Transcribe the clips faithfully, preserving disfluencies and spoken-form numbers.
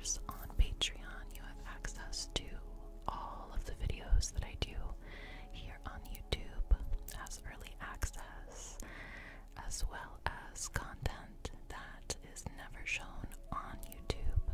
members on Patreon, you have access to all of the videos that I do here on YouTube as early access, as well as content that is never shown on YouTube.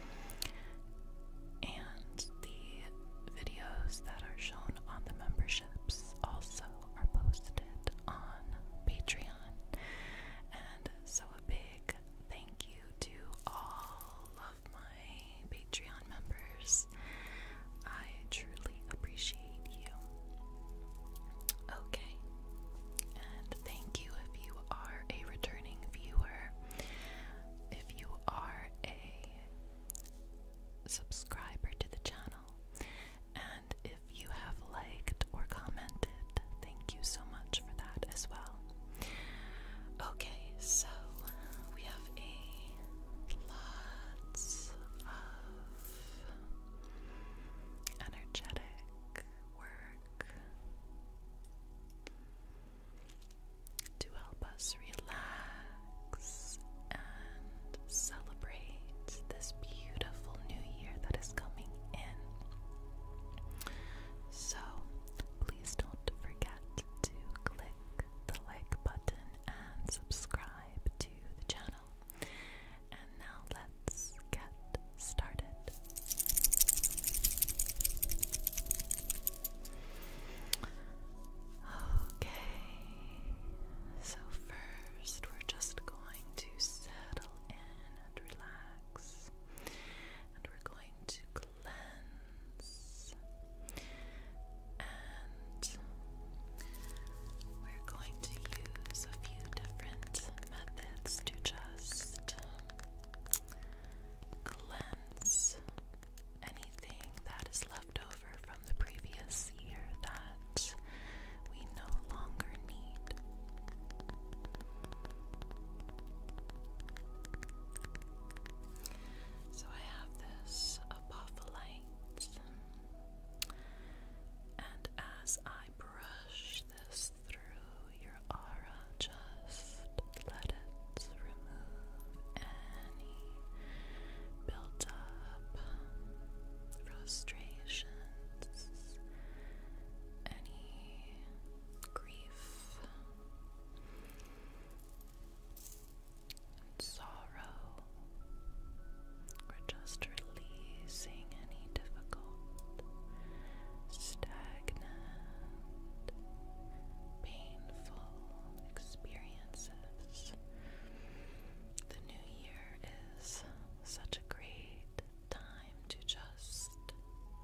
And the videos that are shown on the memberships also are posted on Patreon. And so a big thank you to all of my Patreon members. I truly appreciate you. Okay, and thank you if you are a returning viewer. If you are a subscriber to the channel, and if you have liked or commented, thank you so much for that as well. Okay, so we have a lots of energetic work to help us relax and celebrate this beautiful new year that is coming in. So please don't forget to click the like button and subscribe to the channel. And now let's get started. Okay, so first we're just going to settle in and relax, and we're going to cleanse, and we're going to use a few different methods to just cleanse anything that is left over from the previous year that we no longer need. So I have this apophyllite, and as I brush this through your aura, just let it remove any built up frustrations, any grief, sorrow. We're just releasing any difficult, stagnant, painful experiences. The new year is such a great time to just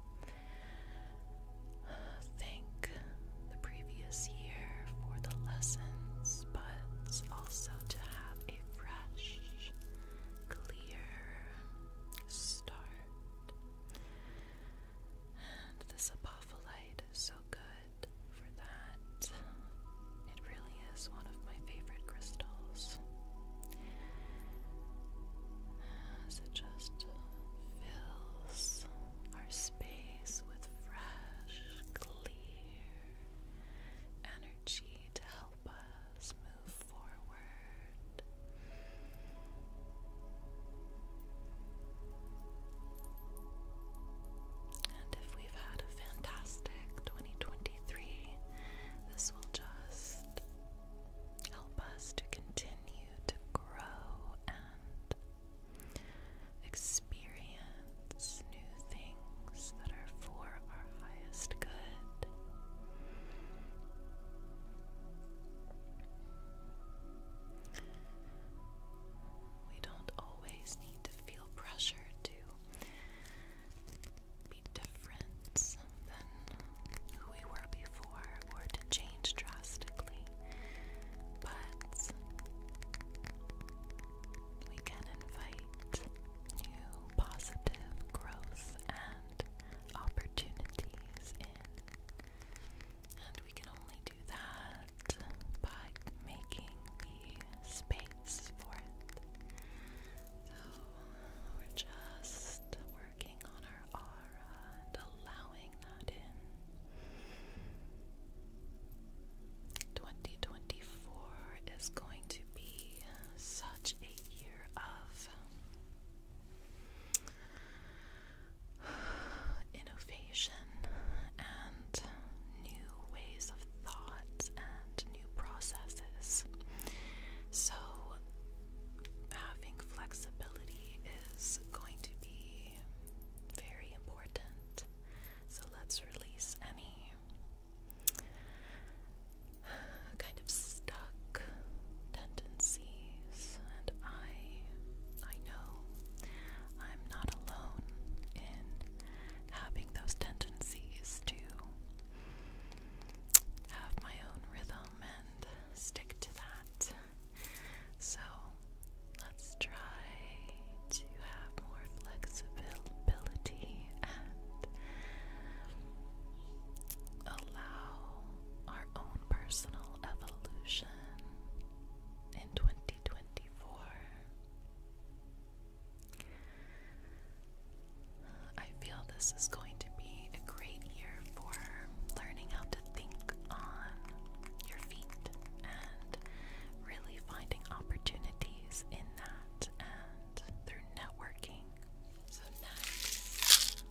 this is going to be a great year for learning how to think on your feet and really finding opportunities in that and through networking. So next,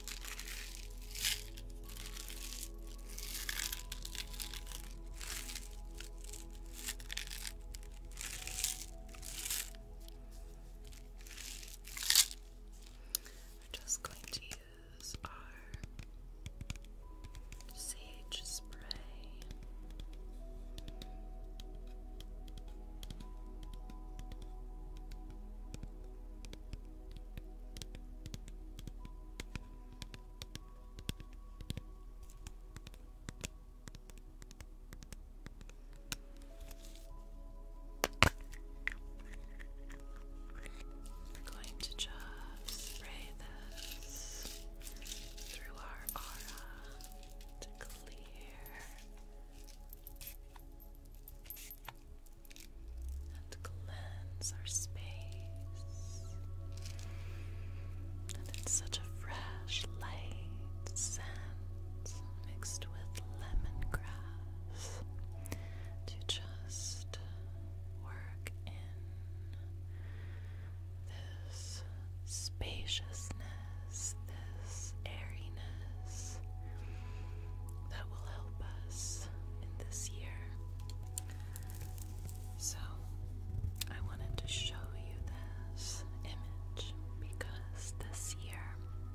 we're just going to use our sage spray. We're going to just spray this through our aura to clear and cleanse our space. And it's such a fresh, light scent mixed with lemongrass to just work in this spaciousness, this airiness that will help us in this year. So, I wanted to show you this image because this year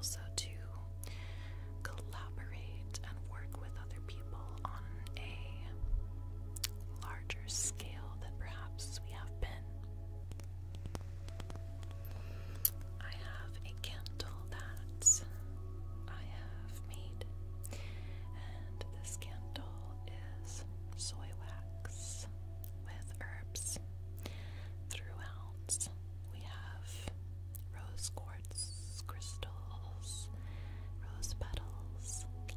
also to collaborate and work with other people on a larger scale than perhaps we have been. I have a candle that I have made, and this candle is soy wax with herbs throughout. We have rose quartz crystals, rose petals,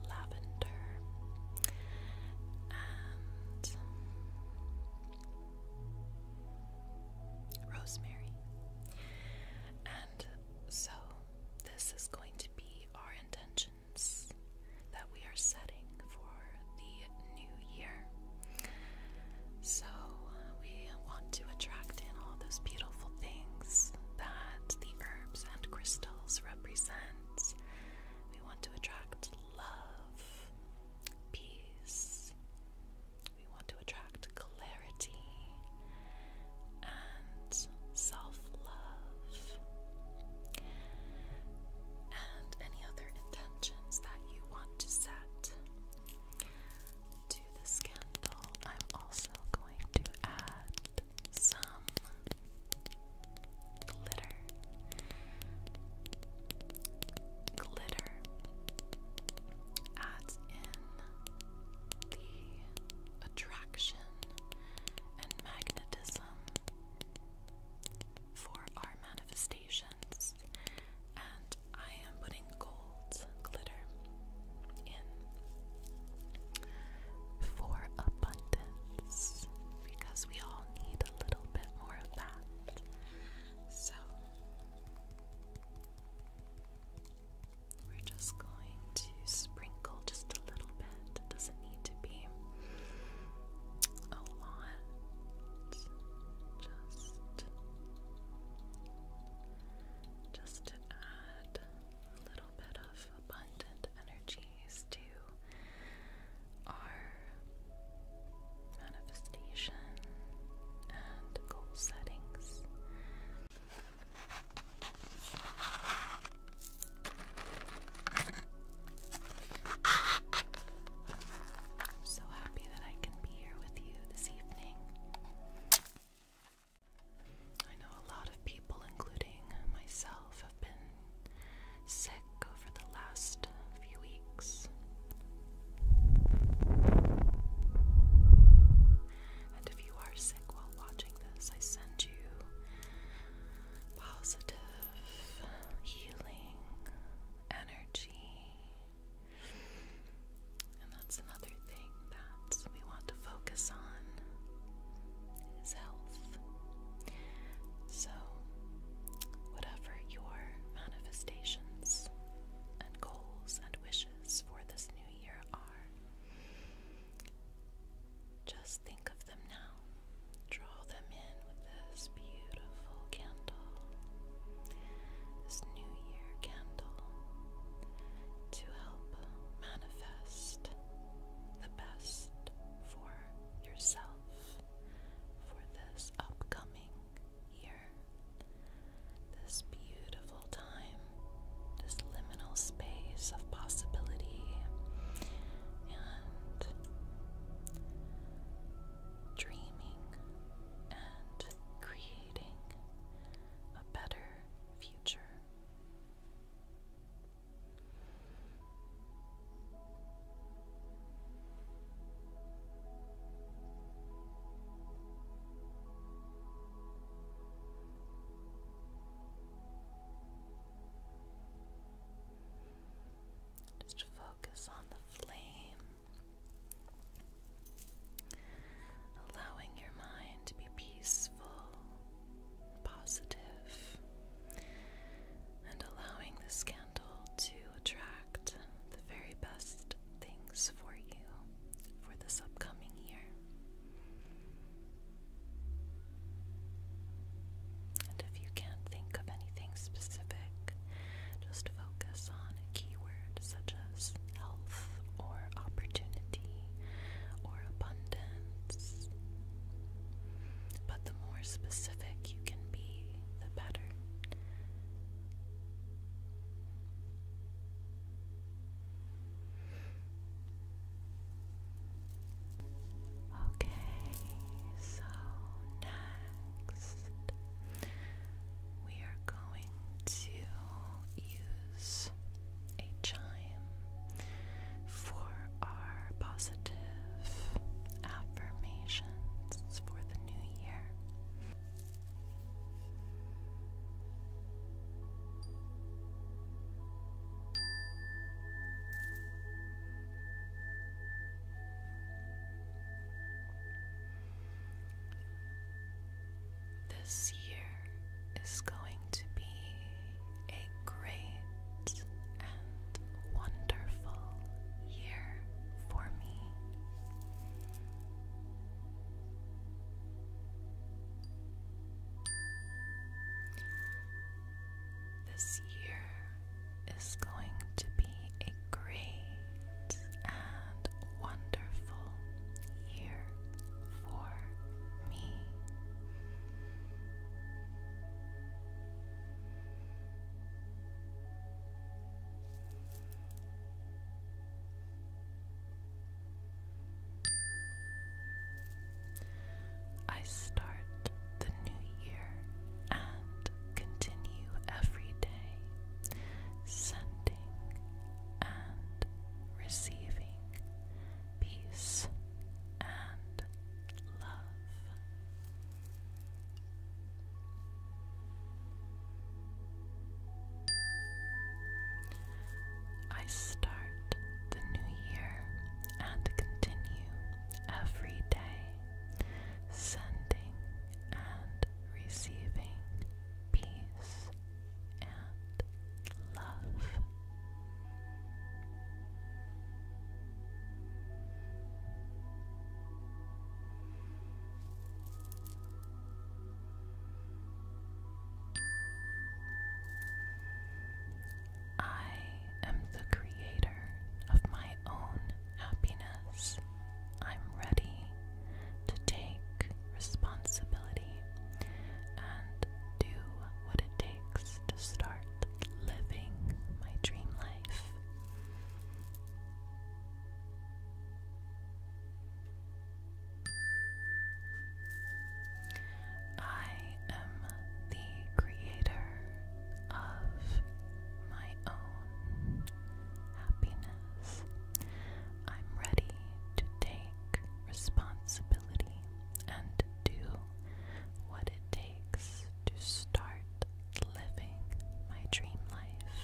This year is going to be a great and wonderful year for me. This year is going to be a great and wonderful year for me. I start the new year and continue every day sending and receiving peace and love. I start the new year and continue every day sending and receiving peace and love. I am the creator of my own happiness. I'm ready to take responsibility and do what it takes to start living my dream life. I am the creator of my own happiness. I'm ready to take responsibility and do what it takes to start living my dream life.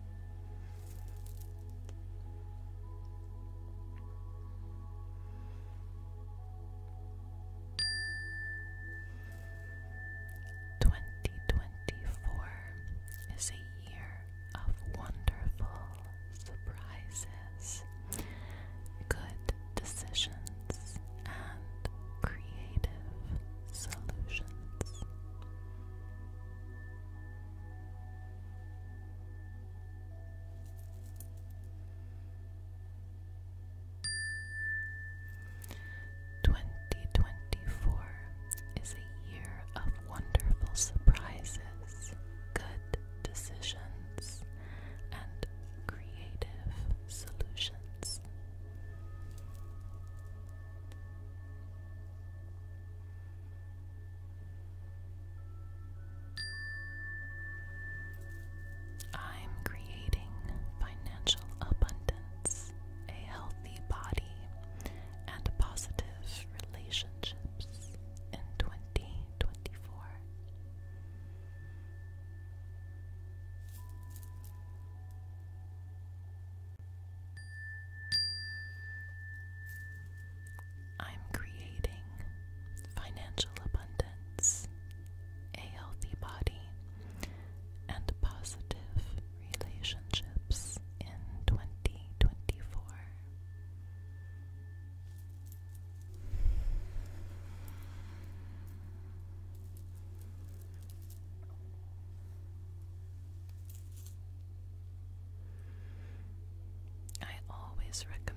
twenty twenty-four is a year of wonderful surprises, good decisions, and creative solutions. twenty twenty-four is a year of wonderful surprises, good decisions, and creative solutions. I'm creating financial abundance, a healthy body, and positive relationships in twenty twenty-four. I'm creating financial abundance, a healthy body, and positive relationships in twenty twenty-four. I always recommend